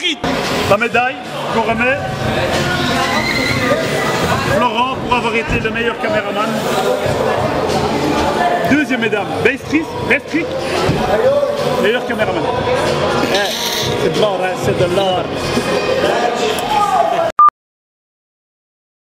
Saïd. La médaille qu'on remet. Florent pour avoir été le meilleur caméraman. Deuxième médaille, Bestrik, meilleur caméraman. C'est de l'or, hein, c'est de l'or.